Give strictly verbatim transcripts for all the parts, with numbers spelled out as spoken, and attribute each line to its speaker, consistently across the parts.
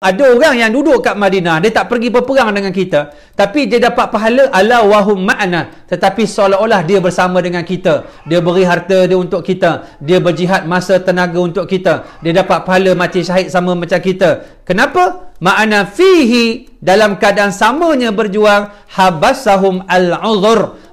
Speaker 1: Ada orang yang duduk kat Madinah, dia tak pergi berperang dengan kita, tapi dia dapat pahala ala wahum ma'ana, tetapi seolah-olah dia bersama dengan kita. Dia beri harta dia untuk kita, dia berjihad masa tenaga untuk kita, dia dapat pahala mati syahid sama macam kita. Kenapa? Ma'ana fihi, dalam keadaan samanya berjuang, habasahum al-uzur.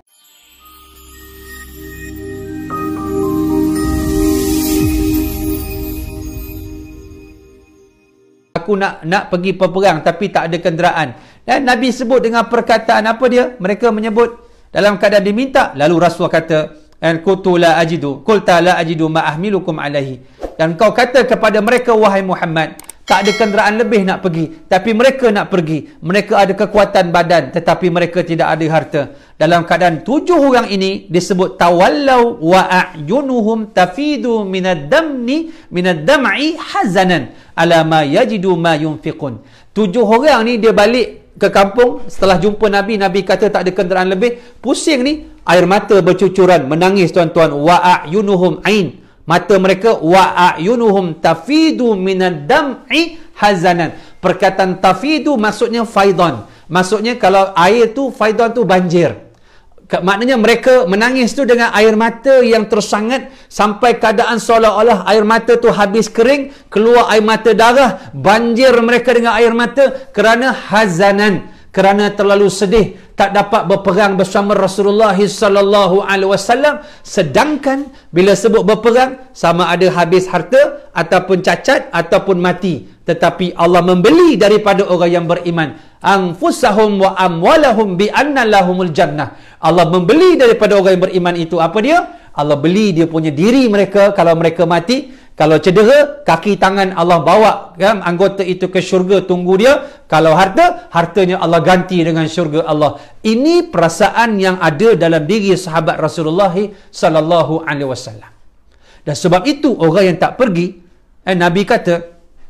Speaker 1: Aku nak nak pergi berperang tapi tak ada kenderaan. Dan Nabi sebut dengan perkataan apa dia? Mereka menyebut dalam keadaan diminta, lalu Rasul kata, "An kuntu la ajidu, qulta la ajidu ma ahmilukum alaihi." Dan kau kata kepada mereka, wahai Muhammad, tak ada kenderaan lebih nak pergi, tapi mereka nak pergi. Mereka ada kekuatan badan, tetapi mereka tidak ada harta. Dalam keadaan tujuh orang ini disebut tawallau wa a'yunuhum tafidu minad damni minad dam'i hazanan ala ma yajidu ma yunfiqun. Tujuh orang ni dia balik ke kampung setelah jumpa Nabi. Nabi kata tak ada kenderaan lebih. Pusing ni, air mata bercucuran, menangis tuan-tuan. Wa a'yunuhum ain, mata mereka, wa a'yunuhum tafidu minad dam'i hazanan. Perkataan tafidu maksudnya faidon. Maksudnya kalau air tu faidon tu banjir. Maknanya mereka menangis tu dengan air mata yang tersangat sampai keadaan seolah-olah air mata tu habis kering, keluar air mata darah, banjir mereka dengan air mata kerana hazanan, kerana terlalu sedih tak dapat berperang bersama Rasulullah sallallahu alaihi wasallam. Sedangkan bila sebut berperang, sama ada habis harta ataupun cacat ataupun mati, tetapi Allah membeli daripada orang yang beriman. Anfusahum wa amwalahum bi anna lahumul jannah. Allah membeli daripada orang yang beriman itu apa dia? Allah beli dia punya diri mereka kalau mereka mati. Kalau cedera, kaki tangan Allah bawa kan, anggota itu ke syurga tunggu dia. Kalau harta, hartanya Allah ganti dengan syurga Allah. Ini perasaan yang ada dalam diri sahabat Rasulullah sallallahu alaihi wasallam. Dan sebab itu orang yang tak pergi, eh, Nabi kata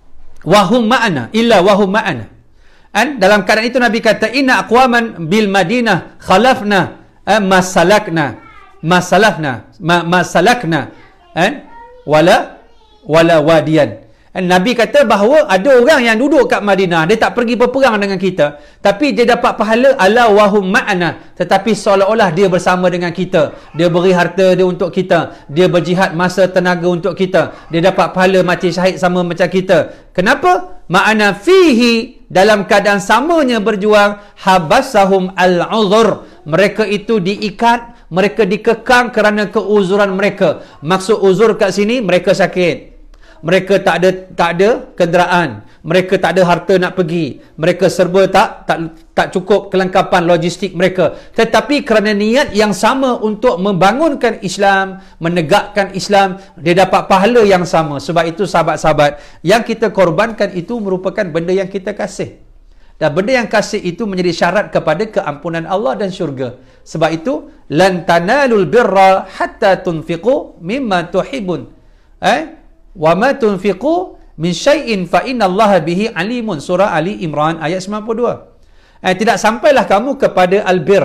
Speaker 1: wahum ma'ana illa wahum ma'ana. And dalam keadaan itu Nabi kata inna aqwaman bil Madinah khalafna eh, masalakna masalakna ma, masalakna and wala wala wadian. And Nabi kata bahawa ada orang yang duduk kat Madinah, dia tak pergi berperang dengan kita, tapi dia dapat pahala ala wahum ma'ana, tetapi seolah-olah dia bersama dengan kita. Dia beri harta dia untuk kita, dia berjihad masa tenaga untuk kita, dia dapat pahala mati syahid sama macam kita. Kenapa? Ma'ana fihi, dalam keadaan samanya berjuang, habasahum al-uzur. Mereka itu diikat, mereka dikekang kerana keuzuran mereka. Maksud uzur kat sini, mereka sakit, mereka tak ada tak ada kenderaan, mereka tak ada harta nak pergi, mereka serba tak tak tak cukup kelengkapan logistik mereka, tetapi kerana niat yang sama untuk membangunkan Islam, menegakkan Islam, dia dapat pahala yang sama. Sebab itu sahabat-sahabat, yang kita korbankan itu merupakan benda yang kita kasih, dan benda yang kasih itu menjadi syarat kepada keampunan Allah dan syurga. Sebab itu lan tanalul birra hatta tunfiqu mimma tuhibun. Eh wa ma tunfiqu min syai'in fa innallaha bihi alimun. Surah Ali Imran ayat sembilan puluh dua. Eh, tidak sampailah kamu kepada albir.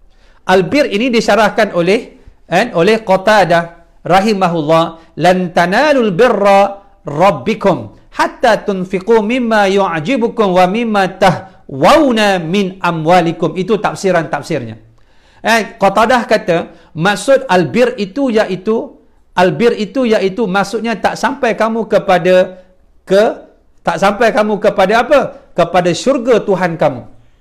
Speaker 1: Albir ini disyarahkan oleh eh, oleh Qatadah rahimahullah, lan tanalul birra rabbikum hatta tunfiqu mimma yu'jibukum wa mimma tahwauna min amwalikum. Itu tafsiran-tafsirnya. Eh, Qatadah kata maksud albir itu iaitu albir itu iaitu maksudnya tak sampai kamu kepada ke tak sampai kamu kepada apa? Kepada syurga Tuhan kamu,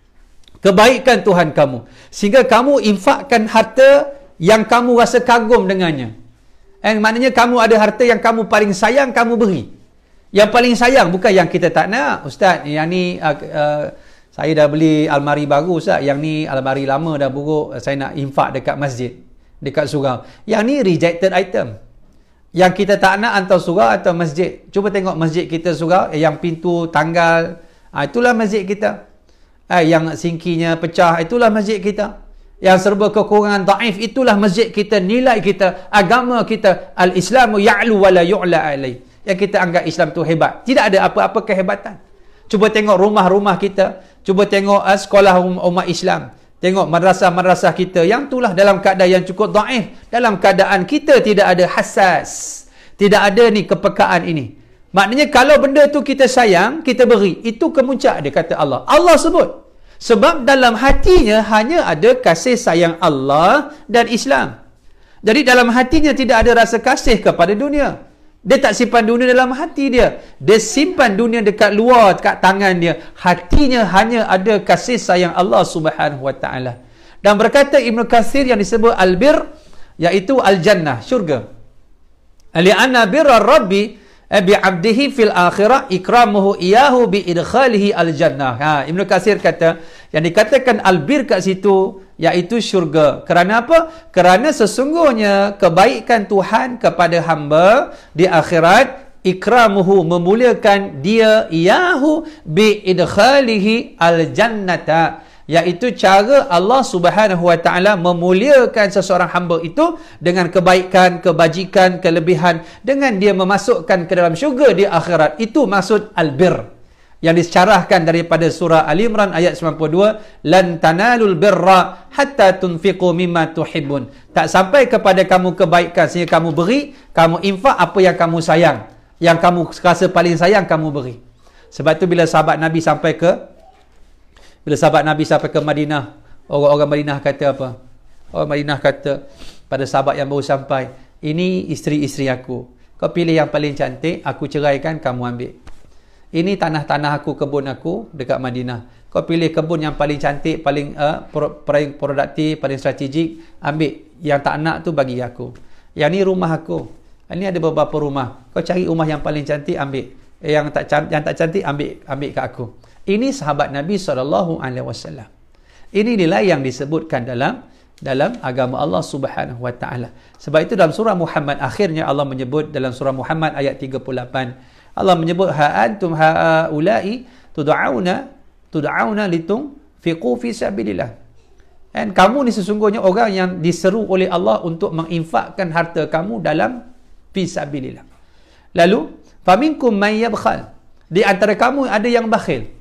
Speaker 1: kebaikan Tuhan kamu, sehingga kamu infakkan harta yang kamu rasa kagum dengannya. Eh, maknanya kamu ada harta yang kamu paling sayang, kamu beri. Yang paling sayang, bukan yang kita tak nak. Ustaz, yang ni uh, uh, saya dah beli almari baru Ustaz, yang ni almari lama dah buruk, saya nak infak dekat masjid, dekat surau. Yang ni rejected item. Yang kita tak nak hantar surau atau masjid. Cuba tengok masjid kita surau, yang pintu tanggal, ha, itulah masjid kita. Eh, yang singkinya pecah, itulah masjid kita. Yang serba kekurangan daif, itulah masjid kita. Nilai kita, agama kita, al-Islamu ya'lu wa la yu'la alaih. Yang kita anggap Islam tu hebat. Tidak ada apa-apa kehebatan. Cuba tengok rumah-rumah kita, cuba tengok uh, sekolah umat Islam, tengok madrasah-madrasah kita, yang itulah dalam keadaan yang cukup daif, dalam keadaan kita tidak ada hassas, tidak ada ni kepekaan ini. Maknanya kalau benda tu kita sayang, kita beri. Itu kemuncak dia, kata Allah. Allah sebut. Sebab dalam hatinya hanya ada kasih sayang Allah dan Islam. Jadi dalam hatinya tidak ada rasa kasih kepada dunia. Dia tak simpan dunia dalam hati dia. Dia simpan dunia dekat luar, dekat tangan dia. Hatinya hanya ada kasih sayang Allah Subhanahu Wa Taala. Dan berkata Ibn Katsir yang disebut al-bir, iaitu al-jannah, syurga. Li'anna birra rabbi bi'abdihi fil akhirah ikramuhu iyahu bi'idkhalihi al-jannah. Ha, Ibn Katsir kata, yang dikatakan albir kat situ, iaitu syurga. Kerana apa? Kerana sesungguhnya kebaikan Tuhan kepada hamba di akhirat, ikramuhu, memuliakan dia, iyahu bi'idkhalihi al-jannata, iaitu cara Allah Subhanahu Wa Taala memuliakan seseorang hamba itu dengan kebaikan, kebajikan, kelebihan, dengan dia memasukkan ke dalam syurga di akhirat. Itu maksud albir yang disyarahkan daripada surah Ali Imran ayat sembilan puluh dua, lan tanalul birra hatta tunfiqu mimma tuhibbun. Tak sampai kepada kamu kebaikan sehingga kamu beri, kamu infak apa yang kamu sayang, yang kamu rasa paling sayang kamu beri. Sebab tu bila sahabat Nabi sampai ke Bila sahabat Nabi sampai ke Madinah, orang-orang Madinah kata apa? Orang Madinah kata pada sahabat yang baru sampai, ini isteri-isteri aku. Kau pilih yang paling cantik, aku ceraikan, kamu ambil. Ini tanah-tanah aku, kebun aku dekat Madinah. Kau pilih kebun yang paling cantik, paling uh, paling produktif, paling strategik, ambil. Yang tak nak tu bagi aku. Yang ni rumah aku. Ini ada beberapa rumah. Kau cari rumah yang paling cantik, ambil. Yang tak yang tak cantik, ambil ambil kat aku. Ini sahabat Nabi sallallahu alaihi wasallam. Ini nilai yang disebutkan dalam dalam agama Allah Subhanahu Wa Taala. Sebab itu dalam surah Muhammad akhirnya Allah menyebut, dalam surah Muhammad ayat tiga puluh lapan, Allah menyebut ha antum haula'i tud'auna tud'auna litunfiqu fi sabilillah. Dan kamu ni sesungguhnya orang yang diseru oleh Allah untuk menginfakkan harta kamu dalam fi sabilillah. Lalu faminkum may yabkhal. Di antara kamu ada yang bakhil.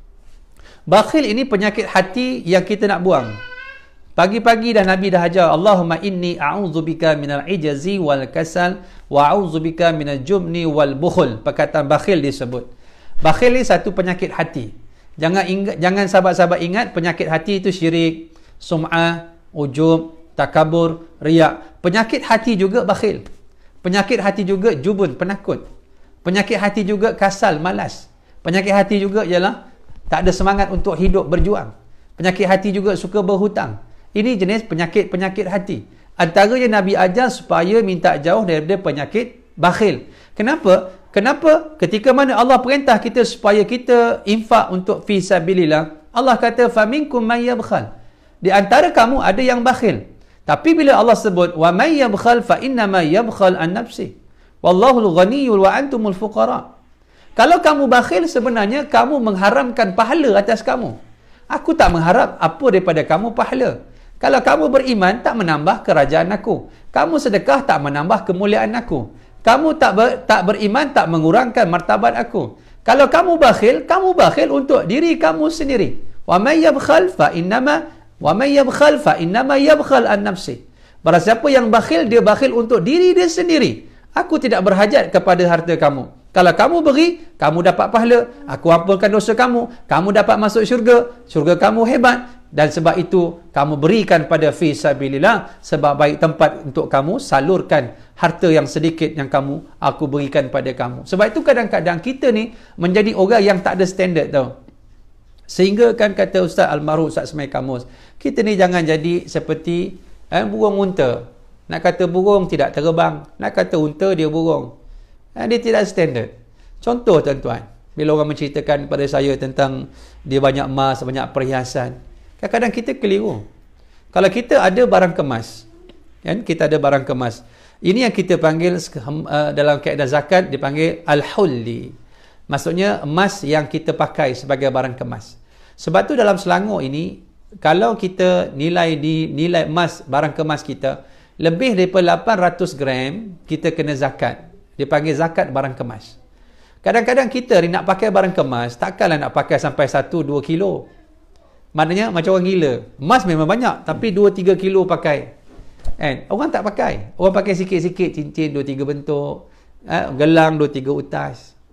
Speaker 1: Bakhil ini penyakit hati yang kita nak buang. Pagi-pagi dah Nabi dah ajar, Allahumma inni a'udzubika minal ijazi wal kasal wa a'udzubika minal jubni wal bukhul. Perkataan bakhil disebut. Bakhil ni satu penyakit hati. Jangan ingat, jangan sahabat-sahabat ingat penyakit hati itu syirik, sum'ah, ujub, takabur, riak. Penyakit hati juga bakhil. Penyakit hati juga jubun, penakut. Penyakit hati juga kasal, malas. Penyakit hati juga ialah tak ada semangat untuk hidup, berjuang. Penyakit hati juga suka berhutang. Ini jenis penyakit-penyakit hati. Antaranya Nabi ajar supaya minta jauh daripada penyakit bakhil. Kenapa? Kenapa? Ketika mana Allah perintah kita supaya kita infak untuk fi sabilillah, Allah kata faminkum may yabkhal. Di antara kamu ada yang bakhil. Tapi bila Allah sebut wa may yabkhal fa inna ma yabkhal an nafsi. Wallahu al-ghaniyyul wa antumul fuqara. Kalau kamu bakhil, sebenarnya kamu mengharamkan pahala atas kamu. Aku tak mengharap apa daripada kamu pahala. Kalau kamu beriman, tak menambah kerajaan aku. Kamu sedekah, tak menambah kemuliaan aku. Kamu tak ber, tak beriman, tak mengurangkan martabat aku. Kalau kamu bakhil, kamu bakhil untuk diri kamu sendiri. Wa may yabkhal fa innama wa may yabkhal fa innama yabkhal an nafsi. Barang siapa yang bakhil, dia bakhil untuk diri dia sendiri. Aku tidak berhajat kepada harta kamu. Kalau kamu beri, kamu dapat pahala. Aku ampunkan dosa kamu. Kamu dapat masuk syurga. Syurga kamu hebat. Dan sebab itu, kamu berikan pada fi sabilillah. Sebab baik tempat untuk kamu salurkan harta yang sedikit yang kamu, aku berikan pada kamu. Sebab itu kadang-kadang kita ni menjadi orang yang tak ada standard tau. Sehingga kan kata Ustaz Almarhum Ustaz Semai Kamus, kita ni jangan jadi seperti eh, burung unta. Nak kata burung tidak terbang. Nak kata unta dia burung. Dia tidak standard. Contoh tuan-tuan, bila orang menceritakan kepada saya tentang dia banyak emas, banyak perhiasan, kadang-kadang kita keliru. Kalau kita ada barang kemas, kan, kita ada barang kemas, ini yang kita panggil uh, dalam kaedah zakat dipanggil al-hulli. Maksudnya emas yang kita pakai sebagai barang kemas. Sebab tu dalam Selangor ini, kalau kita nilai di nilai emas barang kemas kita lebih daripada lapan ratus gram, kita kena zakat. Dia panggil zakat barang kemas. Kadang-kadang kita ni nak pakai barang kemas, takkanlah nak pakai sampai satu dua kilo. Maknanya macam orang gila. Emas memang banyak, tapi dua tiga kilo pakai. And orang tak pakai. Orang pakai sikit-sikit cincin dua tiga bentuk, eh, gelang dua tiga utas.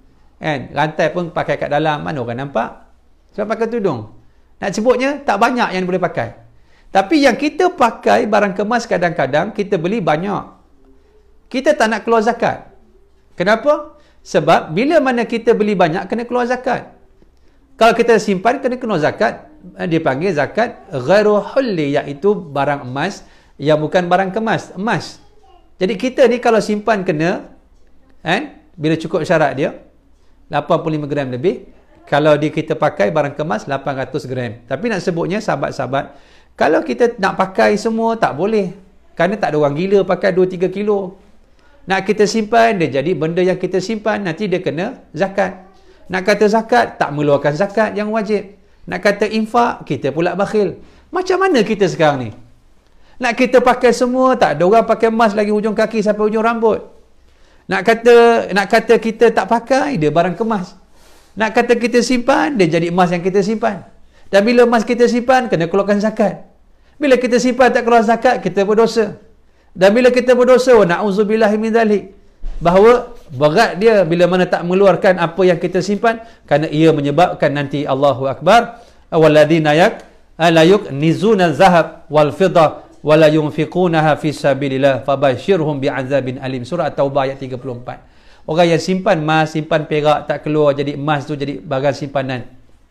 Speaker 1: Kan? Rantai pun pakai kat dalam, mana orang nampak? Sebab pakai tudung. Nak sebutnya, tak banyak yang boleh pakai. Tapi yang kita pakai barang kemas kadang-kadang, kita beli banyak. Kita tak nak keluar zakat. Kenapa? Sebab bila mana kita beli banyak, kena keluar zakat. Kalau kita simpan, kena keluar zakat. Dia panggil zakat ghairu hulli, iaitu barang emas yang bukan barang kemas, emas. Jadi kita ni kalau simpan kena, kan? Bila cukup syarat dia, lapan puluh lima gram lebih. Kalau dia kita pakai barang kemas, lapan ratus gram. Tapi nak sebutnya, sahabat-sahabat, kalau kita nak pakai semua, tak boleh. Kerana tak ada orang gila pakai dua tiga kilo. Nak kita simpan, dia jadi benda yang kita simpan, nanti dia kena zakat. Nak kata zakat, tak mengeluarkan zakat yang wajib. Nak kata infak, kita pula bakhil. Macam mana kita sekarang ni? Nak kita pakai semua, tak ada orang pakai emas lagi hujung kaki sampai hujung rambut. Nak kata nak kata kita tak pakai, dia barang kemas. Nak kata kita simpan, dia jadi emas yang kita simpan. Dan bila emas kita simpan, kena keluarkan zakat. Bila kita simpan tak keluar zakat, kita berdosa. Dan bila kita berdosa, wa na'udzubillahi min dzalik, bahawa berat dia bila mana tak mengeluarkan apa yang kita simpan, kerana ia menyebabkan nanti Allahu Akbar, walladzina yak la yuknizuna zahab wal fiddah wa la yunfiqunaha fi sabilillah fabashshirhum bi'adzabin alim. Surah At-Taubah ayat tiga puluh empat. Orang yang simpan emas, simpan perak, tak keluar, jadi emas tu jadi barang simpanan.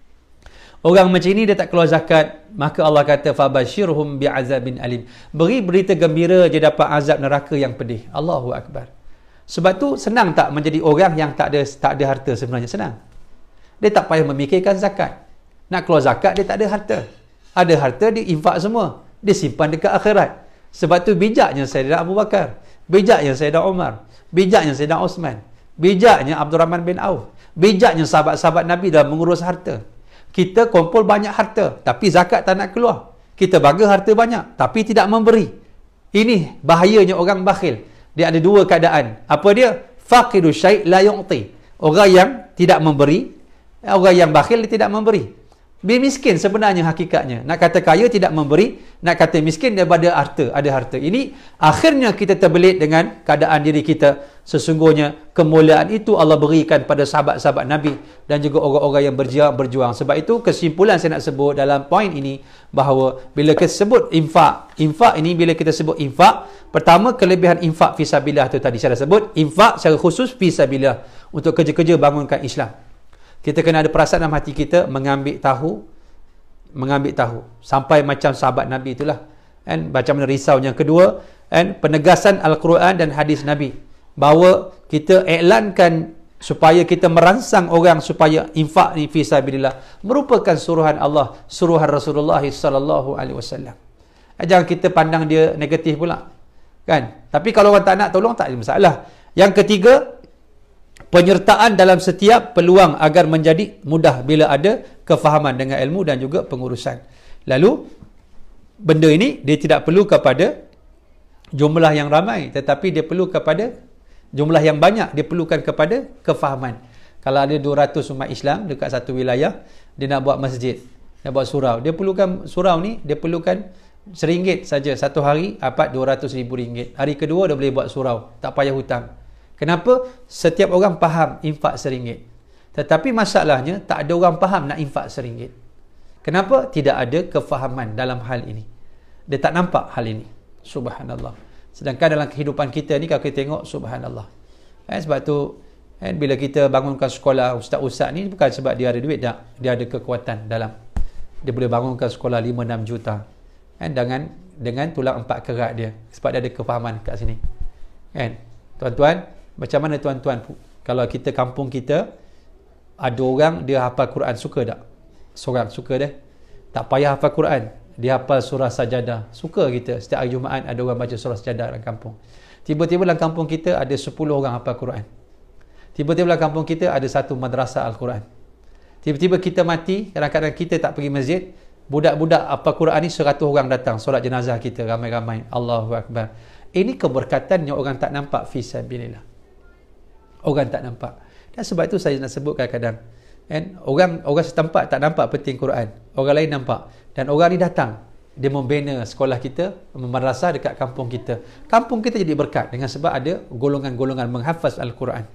Speaker 1: Orang macam ini dia tak keluar zakat, maka Allah kata fabashshirhum bi'adzabin alim. Beri berita gembira, dia dapat azab neraka yang pedih. Allahu Akbar. Sebab tu senang tak menjadi orang yang tak ada tak ada harta sebenarnya? Senang. Dia tak payah memikirkan zakat. Nak keluar zakat, dia tak ada harta. Ada harta, dia infak semua. Dia simpan dekat akhirat. Sebab tu bijaknya Sayyidina Abu Bakar, bijaknya Sayyidina Umar, bijaknya Sayyidina Osman, bijaknya Abdurrahman bin Auf, bijaknya sahabat-sahabat Nabi dalam mengurus harta. Kita kumpul banyak harta, tapi zakat tak nak keluar. Kita bagi harta banyak, tapi tidak memberi. Ini bahayanya orang bakhil. Dia ada dua keadaan. Apa dia? Faqidu syai' la yu'ti. Orang yang tidak memberi, orang yang bakhil dia tidak memberi. Dia miskin sebenarnya hakikatnya. Nak kata kaya tidak memberi, nak kata miskin daripada harta, ada harta. Ini akhirnya kita terbelit dengan keadaan diri kita. Sesungguhnya kemuliaan itu Allah berikan pada sahabat-sahabat Nabi dan juga orang-orang yang berjuang, berjuang. Sebab itu kesimpulan saya nak sebut dalam poin ini, bahawa bila kita sebut infak, infak ini bila kita sebut infak, pertama kelebihan infak fisabilillah itu tadi saya dah sebut. Infak secara khusus fisabilillah, untuk kerja-kerja bangunkan Islam. Kita kena ada perasaan dalam hati kita mengambil tahu, mengambil tahu sampai macam sahabat Nabi itulah, kan? Macam mana risau. Yang kedua, kan, penegasan Al-Quran dan hadis Nabi, bahawa kita iklankan supaya kita merangsang orang supaya infak ni fi sabilillah merupakan suruhan Allah, suruhan Rasulullah sallallahu alaihi wasallam. Jangan kita pandang dia negatif pula, kan? Tapi kalau orang tak nak tolong, tak ada masalah. Yang ketiga, penyertaan dalam setiap peluang agar menjadi mudah bila ada kefahaman dengan ilmu dan juga pengurusan. Lalu benda ini dia tidak perlu kepada jumlah yang ramai, tetapi dia perlu kepada jumlah yang banyak, dia perlukan kepada kefahaman. Kalau ada dua ratus umat Islam dekat satu wilayah, dia nak buat masjid, nak buat surau, dia perlukan surau ni, dia perlukan seringgit saja satu hari, dapat dua ratus ribu ringgit. Hari kedua dia boleh buat surau, tak payah hutang. Kenapa? Setiap orang faham infak seringgit. Tetapi masalahnya, tak ada orang faham nak infak seringgit. Kenapa? Tidak ada kefahaman dalam hal ini. Dia tak nampak hal ini. Subhanallah. Sedangkan dalam kehidupan kita ni, kalau kita tengok, subhanallah. Eh, sebab tu, eh, bila kita bangunkan sekolah, ustaz-ustaz ni bukan sebab dia ada duit, tak. Dia ada kekuatan dalam. Dia boleh bangunkan sekolah lima enam juta. Eh, dengan dengan tulang empat kerat dia. Sebab dia ada kefahaman kat sini. Kan? Tuan-tuan, macam mana tuan-tuan, kalau kita kampung kita ada orang dia hafal Quran, suka tak? Seorang suka dah. Tak payah hafal Quran, dia hafal surah Sajadah. Suka kita setiap hari Jumaat ada orang baca surah Sajadah dalam kampung. Tiba-tiba dalam kampung kita ada sepuluh orang hafal Quran. Tiba-tiba dalam kampung kita ada satu madrasah Al-Quran. Tiba-tiba kita mati, kadang-kadang kita tak pergi masjid, budak-budak hafal Quran ni seratus orang datang solat jenazah kita ramai-ramai. Allahu Akbar. Ini keberkatan yang orang tak nampak fi sabilillah. Orang tak nampak. Dan sebab itu saya nak sebut kadang-kadang, kan, orang orang setempat tak nampak penting Quran, orang lain nampak. Dan orang ni datang, dia membina sekolah kita, madrasah dekat kampung kita. Kampung kita jadi berkat dengan sebab ada golongan-golongan menghafaz Al-Quran.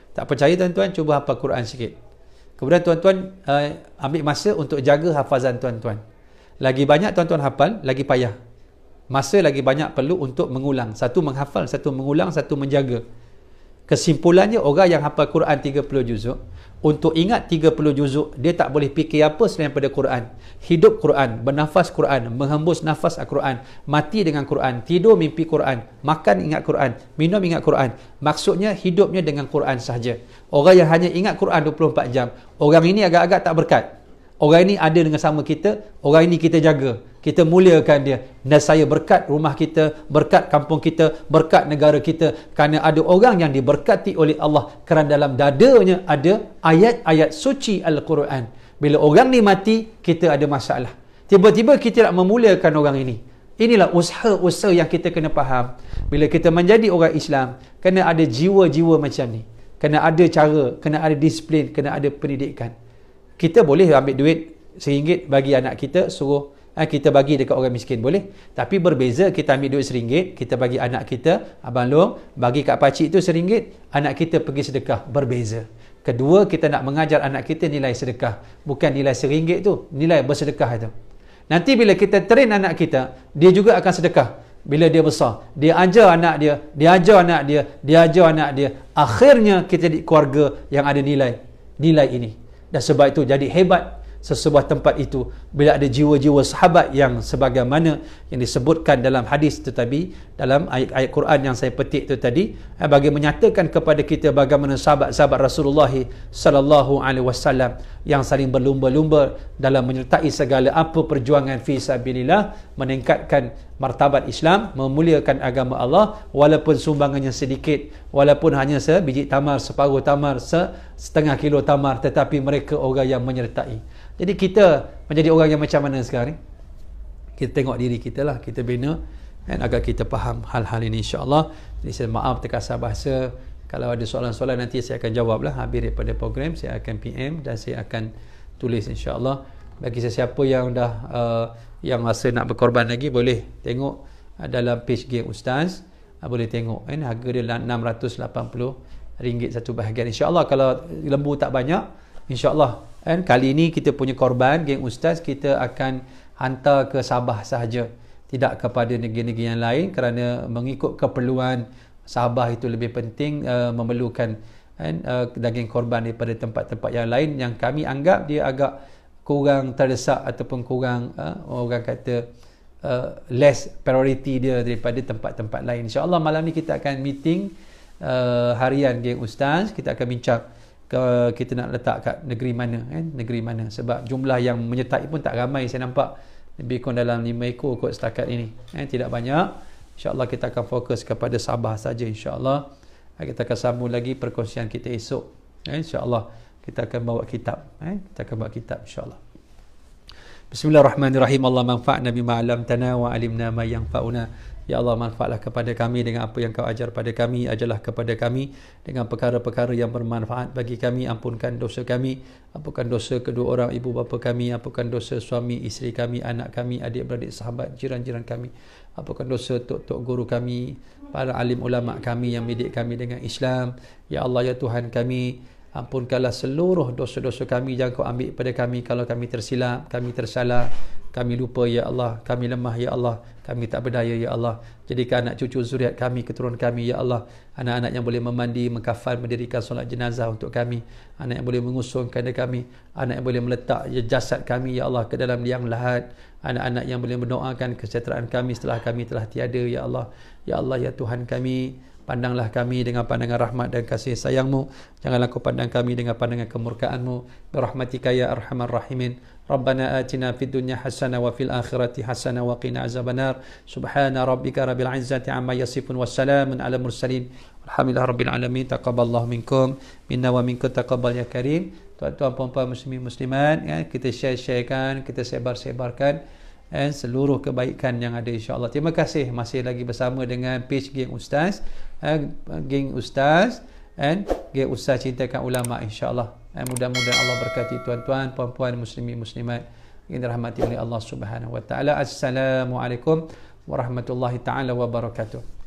Speaker 1: Tak percaya tuan-tuan, cuba hafal Quran sikit. Kemudian tuan-tuan uh, ambil masa untuk jaga hafazan tuan-tuan. Lagi banyak tuan-tuan hafal, lagi payah. Masa lagi banyak perlu untuk mengulang. Satu menghafal, satu mengulang, satu menjaga. Kesimpulannya, orang yang hafal Quran tiga puluh juzuk, untuk ingat tiga puluh juzuk, dia tak boleh fikir apa selain daripada Quran. Hidup Quran, bernafas Quran, menghembus nafas Al-Quran, mati dengan Quran, tidur mimpi Quran, makan ingat Quran, minum ingat Quran. Maksudnya hidupnya dengan Quran sahaja. Orang yang hanya ingat Quran dua puluh empat jam, orang ini agak-agak tak berkat. Orang ini ada dengan sama kita, orang ini kita jaga, kita muliakan dia. Dan saya berkat rumah kita, berkat kampung kita, berkat negara kita, kerana ada orang yang diberkati oleh Allah, kerana dalam dadanya ada ayat-ayat suci Al-Quran. Bila orang ni mati, kita ada masalah. Tiba-tiba kita nak memuliakan orang ini. Inilah usaha-usaha yang kita kena faham. Bila kita menjadi orang Islam, kena ada jiwa-jiwa macam ni. Kena ada cara, kena ada disiplin, kena ada pendidikan. Kita boleh ambil duit seringgit bagi anak kita, suruh eh, kita bagi dekat orang miskin, boleh. Tapi berbeza kita ambil duit seringgit, kita bagi anak kita, Abang Long, bagi kat pakcik tu seringgit, anak kita pergi sedekah, berbeza. Kedua, kita nak mengajar anak kita nilai sedekah, bukan nilai seringgit tu, nilai bersedekah tu. Nanti bila kita train anak kita, dia juga akan sedekah. Bila dia besar, dia ajar anak dia, dia ajar anak dia, dia ajar anak dia. Akhirnya kita jadi keluarga yang ada nilai, nilai ini. Dan sebab itu jadi hebat sesebuah tempat itu bila ada jiwa-jiwa sahabat yang sebagaimana yang disebutkan dalam hadis itu tadi, dalam ayat-ayat Quran yang saya petik itu tadi, bagi menyatakan kepada kita bagaimana sahabat-sahabat Rasulullah sallallahu alaihi wasallam yang saling berlumba-lumba dalam menyertai segala apa perjuangan fi sabilillah, meningkatkan martabat Islam, memuliakan agama Allah, walaupun sumbangannya sedikit, walaupun hanya sebiji tamar, separuh tamar, setengah kilo tamar, tetapi mereka orang yang menyertai. Jadi kita menjadi orang yang macam mana sekarang ni? Kita tengok diri kita lah, kita bina dan agar kita faham hal-hal ini, insya-Allah. Jadi saya maaf terkasar bahasa, kalau ada soalan-soalan nanti saya akan jawab lah habis daripada program, saya akan P M dan saya akan tulis, insya-Allah. Bagi sesiapa yang dah uh, yang rasa nak berkorban lagi, boleh tengok uh, dalam page Geng Ustaz, uh, boleh tengok kan, harga dia enam ratus lapan puluh ringgit satu bahagian. InsyaAllah kalau lembu tak banyak, insyaAllah kan, kali ini kita punya korban Geng Ustaz kita akan hantar ke Sabah sahaja, tidak kepada negeri-negeri yang lain, kerana mengikut keperluan Sabah itu lebih penting, uh, memerlukan kan, uh, daging korban daripada tempat-tempat yang lain yang kami anggap dia agak kurang terdesak ataupun kurang uh, orang kata uh, less priority dia daripada tempat-tempat lain. InsyaAllah malam ni kita akan meeting uh, harian Geng Ustaz, kita akan bincang ke, kita nak letak kat negeri mana kan, negeri mana, sebab jumlah yang menyertai pun tak ramai, saya nampak lebih kurang dalam lima ekor kot setakat ini kan, tidak banyak. InsyaAllah kita akan fokus kepada Sabah saja, insyaAllah. Kita akan sambung lagi perkongsian kita esok kan, insyaAllah. Kita akan bawa kitab eh? kita akan bawa kitab, insyaAllah. Bismillahirrahmanirrahim. Allah manfa'na bima 'allamtana wa 'alimna ma yanfa'una. Ya Allah, manfaatlah kepada kami dengan apa yang kau ajar pada kami, ajarlah kepada kami dengan perkara-perkara yang bermanfaat bagi kami. Ampunkan dosa kami, ampunkan dosa kedua orang ibu bapa kami, ampunkan dosa suami isteri kami, anak kami, adik-beradik, sahabat, jiran-jiran kami. Ampunkan dosa tok-tok guru kami, para alim ulama kami yang mendidik kami dengan Islam. Ya Allah, ya Tuhan kami, ampunkanlah seluruh dosa-dosa kami, jangan kau ambil pada kami kalau kami tersilap, kami tersalah, kami lupa ya Allah, kami lemah ya Allah, kami tak berdaya ya Allah. Jadikan anak cucu zuriat kami, keturunan kami ya Allah, anak-anak yang boleh memandi, mengkafan, mendirikan solat jenazah untuk kami, anak yang boleh mengusungkan kami, anak yang boleh meletak jasad kami ya Allah ke dalam liang lahat, anak-anak yang boleh mendoakan kesejahteraan kami setelah kami telah tiada ya Allah. Ya Allah, ya Tuhan kami, pandanglah kami dengan pandangan rahmat dan kasih sayang-Mu. Janganlah Kau pandang kami dengan pandangan kemurkaan-Mu. Birahmatika ya arhamar rahimin. Rabbana atina fid dunya hasanah wa fil akhirati hasanah wa qina azabannar. Subhana rabbika rabbil izzati amma yasifun wassalamun ala mursalin. Alhamdulillah rabbil alamin. Taqabbalallahu minkum minna wa minkum taqabbal ya karim. Tuan-tuan puan-puan muslimin muslimat, ya, kita share-sharekan, kita sebar-sebarkan dan seluruh kebaikan yang ada, insya-Allah. Terima kasih masih lagi bersama dengan page Geng Ustaz, eh, Geng Ustaz dan Geng Ustaz Cintakan Ulama, insya-Allah. Eh, mudah-mudahan Allah berkati tuan-tuan, puan-puan, muslimin muslimat yang dirahmati oleh Allah Subhanahu wa taala. Assalamualaikum warahmatullahi taala wabarakatuh.